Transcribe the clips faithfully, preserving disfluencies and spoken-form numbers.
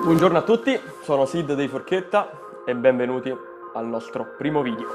Buongiorno a tutti, sono Sid dei Forchetta e benvenuti al nostro primo video.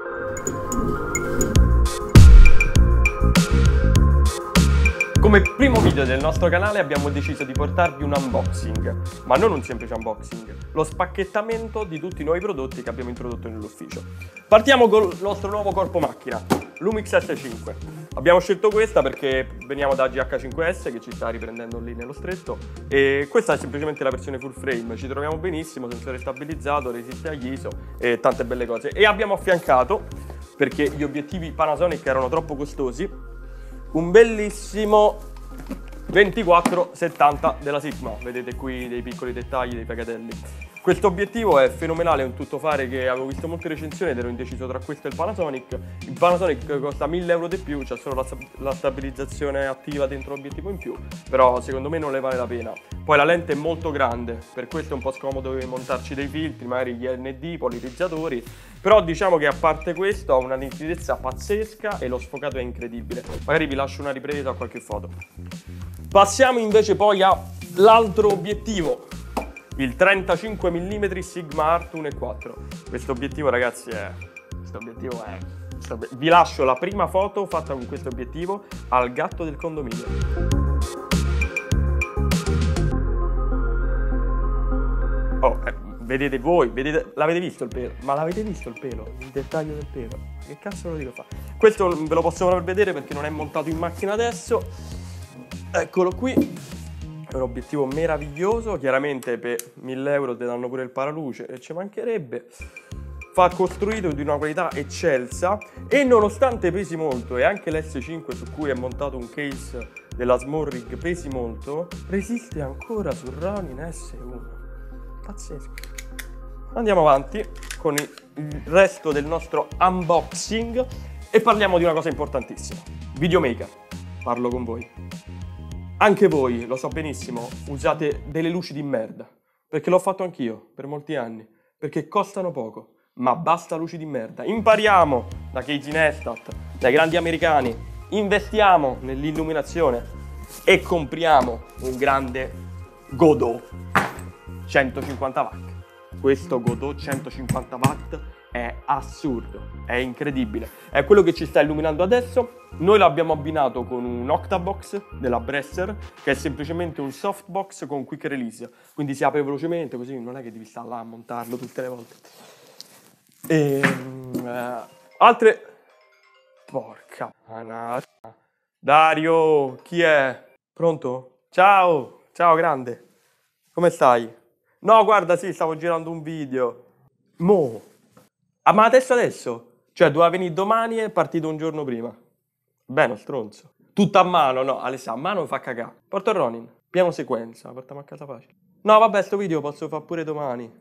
Come primo video del nostro canale abbiamo deciso di portarvi un unboxing, ma non un semplice unboxing, lo spacchettamento di tutti i nuovi prodotti che abbiamo introdotto nell'ufficio. Partiamo col nostro nuovo corpo macchina, Lumix S cinque. Abbiamo scelto questa perché veniamo da G H cinque S che ci sta riprendendo lì nello stretto e questa è semplicemente la versione full frame, ci troviamo benissimo, sensore stabilizzato, resiste agli I S O e tante belle cose. E abbiamo affiancato, perché gli obiettivi Panasonic erano troppo costosi, un bellissimo ventiquattro settanta della Sigma, vedete qui dei piccoli dettagli, dei pagatelli. Questo obiettivo è fenomenale, è un tuttofare che avevo visto molte recensioni ed ero indeciso tra questo e il Panasonic. Il Panasonic costa mille euro di più, c'è solo la, la stabilizzazione attiva dentro l'obiettivo in più, però secondo me non ne vale la pena. Poi la lente è molto grande, per questo è un po' scomodo montarci dei filtri, magari gli N D, polarizzatori, però diciamo che a parte questo ha una nitidezza pazzesca e lo sfocato è incredibile. Magari vi lascio una ripresa o qualche foto. Passiamo invece poi all'altro obiettivo, il trentacinque millimetri Sigma Art uno virgola quattro. Questo obiettivo, ragazzi, è... Questo obiettivo è... Questo obiettivo... Vi lascio la prima foto fatta con questo obiettivo al gatto del condominio. Oh, eh, vedete voi, vedete... L'avete visto il pelo? Ma l'avete visto il pelo? Il dettaglio del pelo? Che cazzo lo dico fa? Questo ve lo posso far vedere perché non è montato in macchina adesso. Eccolo qui. È un obiettivo meraviglioso, chiaramente per mille euro ti danno pure il paraluce e ci mancherebbe. Fa costruito di una qualità eccelsa e nonostante pesi molto e anche l'S cinque su cui è montato un case della Small Rig pesi molto, resiste ancora sul Ronin S uno. Pazzesco. Andiamo avanti con il resto del nostro unboxing e parliamo di una cosa importantissima. Videomaker, parlo con voi. Anche voi, lo so benissimo, usate delle luci di merda, perché l'ho fatto anch'io per molti anni, perché costano poco, ma basta luci di merda. Impariamo da Casey Neistat, dai grandi americani, investiamo nell'illuminazione e compriamo un grande Godot centocinquanta watt. Questo Godot centocinquanta watt è assurdo, è incredibile, è quello che ci sta illuminando adesso. Noi l'abbiamo abbinato con un Octabox della Bresser, che è semplicemente un softbox con quick release, quindi si apre velocemente, così non è che devi stare là a montarlo tutte le volte. E, uh, altre... Porca... Dario, chi è? Pronto? Ciao, ciao grande, come stai? No, guarda, sì, stavo girando un video. Mo... Ah, ma adesso adesso? Cioè, doveva venire domani e è partito un giorno prima. Bene, stronzo. Tutto a mano, no, Alessà, a mano mi fa cagare. Porto il Ronin, piano sequenza, portiamo a casa facile. No, vabbè, sto video posso fare pure domani.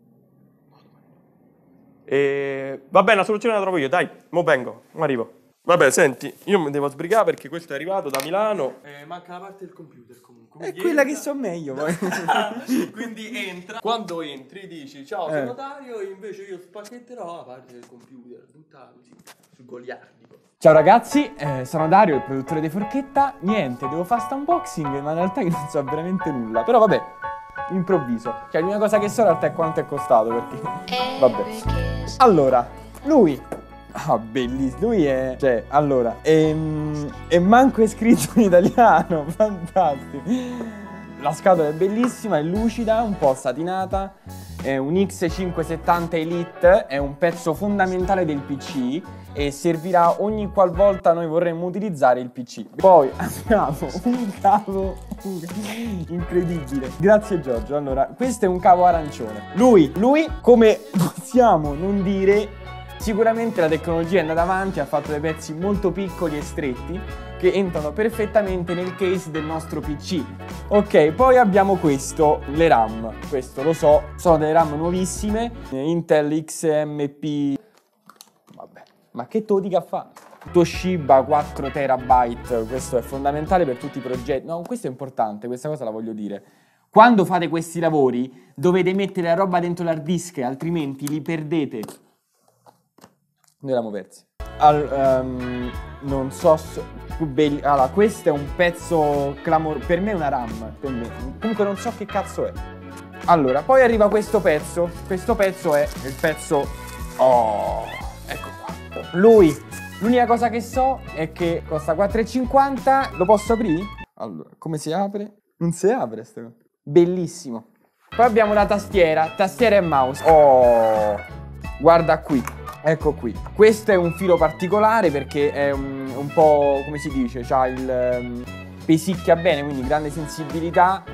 E... Vabbè, una soluzione la trovo io, dai, mo vengo, mo arrivo. Vabbè, senti, io mi devo sbrigare perché questo è arrivato da Milano. Eh, manca la parte del computer comunque. È quella entra... che so meglio poi. Quindi entra. Quando entri dici ciao, eh. sono Dario e invece io spacchetterò la parte del computer, tutta così, su goliardico. Ciao ragazzi, eh, sono Dario, il produttore di Forchetta. Niente, devo fare sta unboxing, ma in realtà io non so veramente nulla. Però vabbè, improvviso. Cioè l'unica cosa che so in realtà è quanto è costato, perché... Vabbè. Allora, lui... Ah, bellissimo, lui è... Cioè, allora, ehm, e manco è scritto in italiano, fantastico. La scatola è bellissima, è lucida, un po' satinata, è un X cinquecentosettanta Elite, è un pezzo fondamentale del P C e servirà ogni qualvolta noi vorremmo utilizzare il P C. Poi abbiamo un cavo incredibile. Grazie Giorgio. Allora, questo è un cavo arancione. Lui, lui, come possiamo non dire... Sicuramente la tecnologia è andata avanti, ha fatto dei pezzi molto piccoli e stretti che entrano perfettamente nel case del nostro P C. Ok, poi abbiamo questo, le RAM. Questo lo so, sono delle RAM nuovissime, Intel X M P... Vabbè, ma che todica fa? Toshiba quattro terabyte, questo è fondamentale per tutti i progetti. No, questo è importante, questa cosa la voglio dire. Quando fate questi lavori dovete mettere la roba dentro l'hard disk, altrimenti li perdete. Noi eravamo persi. Al, um, non so, so belli, allora questo è un pezzo clamoroso, per me è una RAM, per me. Comunque non so che cazzo è. Allora, poi arriva questo pezzo. Questo pezzo è il pezzo... Oh, ecco qua. Lui, l'unica cosa che so è che costa quattro e cinquanta. Lo posso aprire? Allora, come si apre? Non si apre sto. Bellissimo. Poi abbiamo la tastiera, tastiera e mouse. Oh, guarda qui. Ecco qui. Questo è un filo particolare perché è un, un po', come si dice, c'ha il... Um, pesicchia bene, quindi grande sensibilità.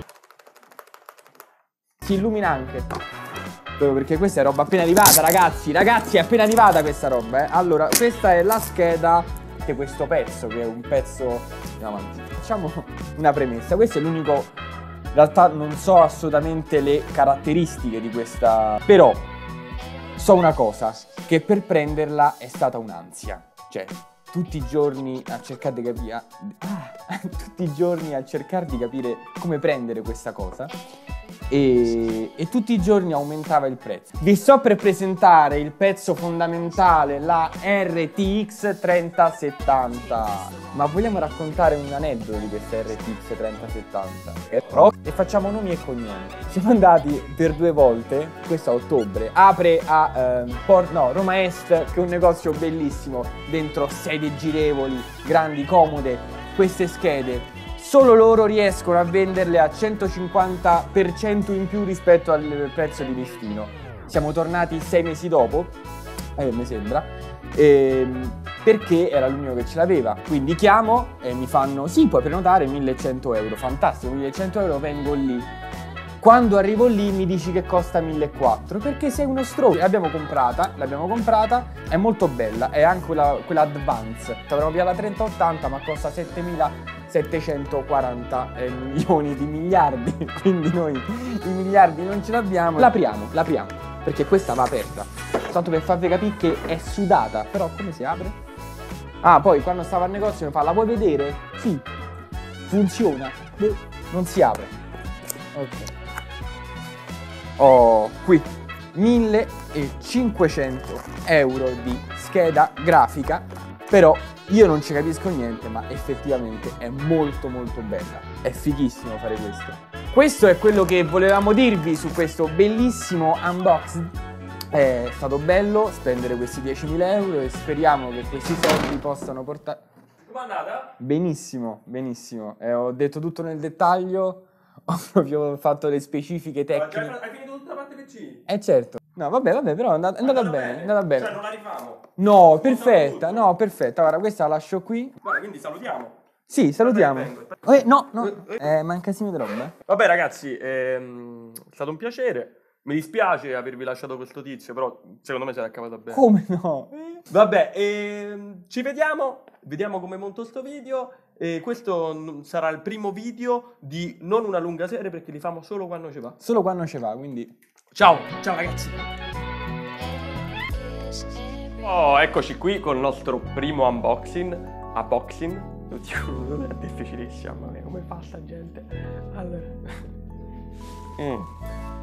Si illumina anche. Proprio perché questa è roba appena arrivata, ragazzi. Ragazzi, è appena arrivata questa roba, eh. Allora, questa è la scheda di questo pezzo, che è un pezzo... Andiamo avanti. Facciamo una premessa. Questo è l'unico... In realtà non so assolutamente le caratteristiche di questa... Però so una cosa, che per prenderla è stata un'ansia. Cioè, tutti i giorni a cercare di capire... Ah, tutti i giorni a cercare di capire come prendere questa cosa. E, e tutti i giorni aumentava il prezzo. Vi sto per presentare il pezzo fondamentale, la R T X trenta settanta. Ma vogliamo raccontare un aneddoto di questa R T X trenta settanta? E facciamo nomi e cognomi. Siamo andati per due volte, questo a ottobre, apre a eh, Port, no, Roma Est, che è un negozio bellissimo, dentro sedie girevoli, grandi, comode, queste schede. Solo loro riescono a venderle a centocinquanta per cento in più rispetto al prezzo di listino. Siamo tornati sei mesi dopo, eh, mi sembra, ehm, perché era l'unico che ce l'aveva. Quindi chiamo e mi fanno, sì, puoi prenotare millecento euro. Fantastico, millecento euro, vengo lì. Quando arrivo lì mi dici che costa millequattrocento, perché sei uno stronzo. L'abbiamo comprata, l'abbiamo comprata, è molto bella, è anche quella, quella Advance. Avremmo via la trenta ottanta, ma costa settemilasettecentoquaranta eh, milioni di miliardi, quindi noi i miliardi non ce l'abbiamo. L'apriamo, l'apriamo, perché questa va aperta. Tanto per farvi capire che è sudata, però come si apre? Ah, poi quando stavo al negozio mi fa, la vuoi vedere? Sì, funziona, beh, non si apre. Ok. Oh, qui millecinquecento euro di scheda grafica, però io non ci capisco niente, ma effettivamente è molto molto bella. È fighissimo fare questo. Questo è quello che volevamo dirvi su questo bellissimo unboxing. È stato bello spendere questi diecimila euro e speriamo che questi soldi possano portare... Com'è andata? Benissimo, benissimo. Eh, ho detto tutto nel dettaglio. Ho proprio fatto le specifiche tecniche. Hai finito tutta la parte P C? Eh certo. No, vabbè, vabbè, però è andata, è andata bene, è andata bene. Cioè, non la rifamo? No, perfetta, no, perfetta. Guarda, questa la lascio qui. Guarda, quindi salutiamo. Sì, salutiamo. Vengo, Eh, no, no. Eh, mancasimo di roba. Eh. Vabbè, ragazzi, ehm, è stato un piacere. Mi dispiace avervi lasciato questo tizio, però secondo me se l'ha cavata bene. Come no? Vabbè, ehm, ci vediamo. Vediamo come monto sto video. E questo sarà il primo video di non una lunga serie, perché li famo solo quando ci va. Solo quando ci va, quindi... Ciao, ciao ragazzi. Oh, eccoci qui con il nostro primo unboxing. Unboxing. Oddio, è difficilissimo, mamma mia, come fa sta gente? Allora. Mm.